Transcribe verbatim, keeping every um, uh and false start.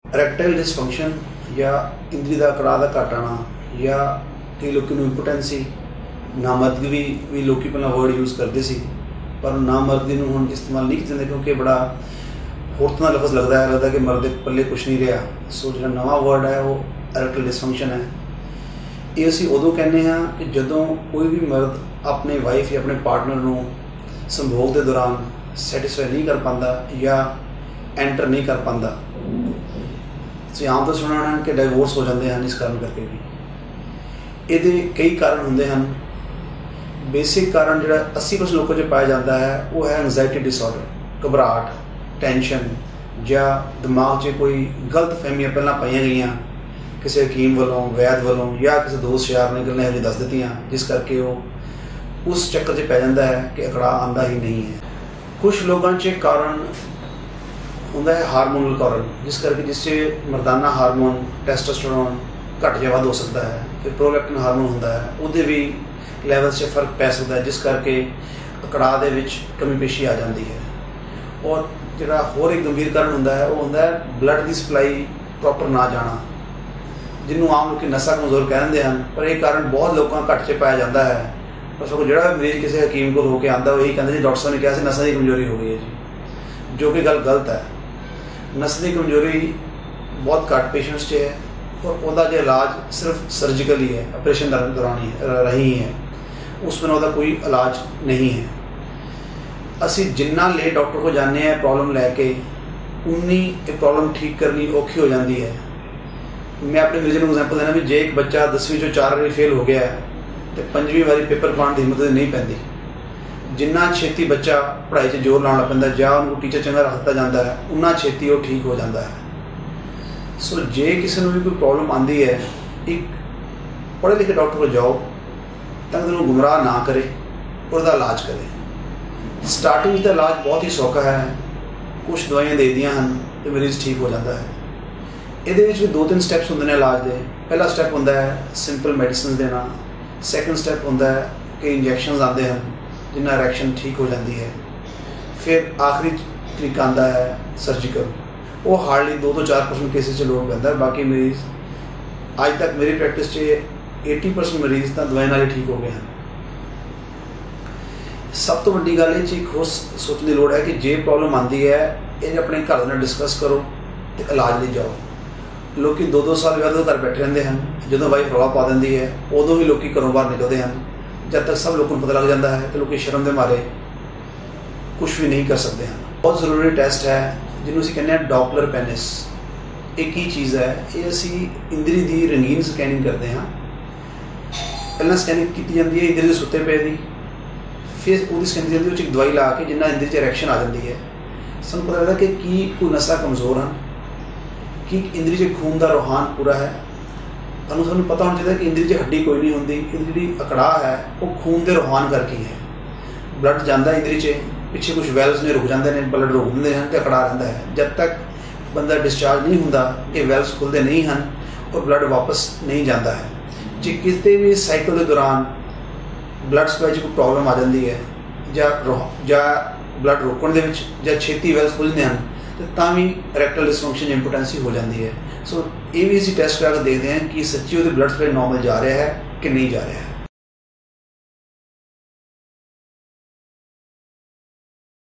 इरैक्टाइल dysfunction या इंद्री का कड़ा का घट आना या कई लोगों को इंपोटेंसी नामर्दगी भी लोग पहला वर्ड यूज़ करते सी पर नामर्दगी हुण इस्तेमाल नहीं करते क्योंकि बड़ा औरतों का लफज लगता है लगता कि मर्द पल्ले कुछ नहीं रहा। सो जो नवा वर्ड है वो इरैक्टाइल डिसफंक्शन है। ये असी उदों कहने हाँ कि जदों कोई भी मर्द अपने वाइफ या अपने पार्टनर को संभोग के दौरान सैटिस्फाई नहीं कर पाता या एंटर नहीं कर पाता। आम तो सुना है कि डाइवोर्स हो जाते हैं इस कारण करके भी। ये कई कारण होंगे हैं। बेसिक कारण जो अस्सी परसेंट लोगों से पाया जाता है वो है एंगजाइटी डिसऑर्डर, घबराहट, टेंशन या दिमाग से कोई गलत फहमियाँ पहला पाई गई किसी हकीम वालों, वैद वालों या किसी दोस्त यार ने गल्लां दस दित्तियां जिस करके वो उस चक्कर से पै जाता है कि अकड़ा आंदा ही नहीं है। कुछ लोगों के कारण होंदा है हारमोनल कारण, जिस करके जिससे मर्दाना हारमोन टेस्टोस्टेरोन घट या वध हो सकता है। फिर प्रोलैक्टिन हारमोन होंदा है उहदे भी लैवल से फर्क पै सकता है जिस करके अकड़ा दे विच कमी पेशी आ जाती है। और जिहड़ा होर एक गंभीर कारण होंदा है वो होंदा है ब्लड की सप्लाई प्रॉपर ना जाना, जिन्होंने आम लोग नसा कमजोर कह देंगे हैं। पर यह कारण बहुत लोगों घट से पाया जाता है। पर सगों जो मरीज किसी हकीम को होकर आता वही कहते जी डॉक्टर साहब ने कहा कि नसा की कमजोरी हो गई है जी, जो कि गल गलत है। नस की कमजोरी बहुत घट पेशेंट्स से है और उसका जो इलाज सिर्फ सर्जिकल ही है, ऑपरेशन दौरान ही रही है, उसमें उसका कोई इलाज नहीं है। असी जिन्ना लेट डॉक्टर को जाने हैं प्रॉब्लम लैके उन्नी प्रॉब्लम ठीक करनी औखी हो जाती है। मैं अपने मरीज को एग्जाम्पल देना भी जे एक बच्चा दसवीं चो चार बारी फेल हो गया है तो पंजवीं बारी पेपर पाने की हिम्मत नहीं पैंती। जिन्ना छेती बच्चा पढ़ाई से जोर लाना पैंदा या उनको टीचर चंगा रखता जाता है उन्ना छेती वो ठीक हो जाता है। सो जे किसी को भी कोई प्रॉब्लम आती है एक पढ़े लिखे डॉक्टर को जाओ तक उन्होंने गुमराह ना करे और उसका इलाज करे। स्टार्टिंग का इलाज बहुत ही सौखा है, कुछ दवाइयाँ दे दियाँ हैं तो मरीज ठीक हो जाता है। ये भी दो तीन स्टैप्स होंगे इलाज के। पहला स्टैप होंदा है सिंपल मेडिसिन देना, सैकेंड स्टैप होंदा है कि इंजैक्शन आते हैं जिन्ना रिएक्शन ठीक हो जाती है। फिर आखिरी तरीका आता है सर्जिकल, वो हार्डली दो तो चार परसेंट केसेस से लोग पैदा है। बाकी मरीज अज तक मेरी प्रैक्टिस से एटी परसेंट मरीज तो दवाई नाल ठीक हो गए हैं। सब तो वड्डी गल ये एक होर सोचने की लोड़ है कि जे प्रॉब्लम आती है ये अपने घर नाल डिस्कस करो तो इलाज ले जाओ। लोग दो दो साल विआह घर बैठे रहते हैं, जो वाइफ रौला पा देती है उदों भी लोग घरों बाहर निकलते हैं। जब तक सब लोगों को पता लग जाता है कि लोग शर्म के मारे कुछ भी नहीं कर सकते हैं। बहुत जरूरी टेस्ट है जिन्होंने असीं कहने डॉपलर पेनिस। एक ही चीज़ है ये असी इंद्री की रंगीन स्कैनिंग करते हैं। पहला स्कैनिंग की जाती है इंद्री के सुते पे की, फिर वो स्कैनिंग की जाती है दवाई ला के जिन्ना इंद्री च रिएक्शन आ जाती है। सूँ पता लगता कि की कोई नसा कमजोर हैं कि इंद्री से खून का रुहान पूरा है। तुहानूं सानूं पता होना चाहिए कि इंद्री से हड्डी कोई नहीं होंगी, इंद्री जी अकड़ा है वो खून के रुहान करके है। ब्लड जाता इंद्री से पिछे कुछ वैल्व्स ने रुक जाते हैं, ब्लड रोक देंगे हैं तो अकड़ा रहता है। जब तक बंदा डिस्चार्ज नहीं होंदा ये वैल्व्स खुलते नहीं हैं और ब्लड वापस नहीं जाता है। जे किसी भी साइकिल के दौरान ब्लड सप्लाई कोई प्रॉब्लम आ जाती है या ब्लड रोकने के छेती वैल्व्स खुलते हैं तो भी इरैक्टाइल डिसफंक्शन इंपोटेंसी हो जाती है। सो ये भी असीं टेस्ट करा के देखते हैं कि सच्ची वो ब्लड सप्लाई नॉर्मल जा रहा है कि नहीं जा रहा है।